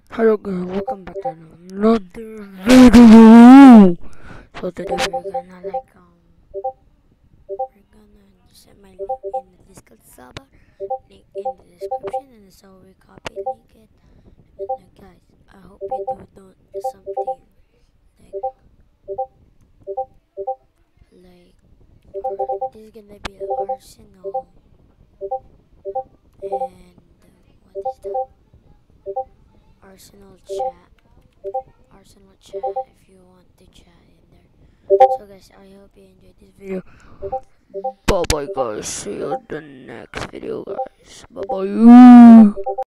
Hello guys, welcome back to another video. So today we're gonna set my link in the Discord server, link in the description, and so we copy link it. And guys, I hope you don't do something like this is gonna be Arsenal and what is that? Arsenal chat. Arsenal chat if you want to chat in there. So guys, I hope you enjoyed this video. Bye bye guys. See you in the next video guys. Bye bye.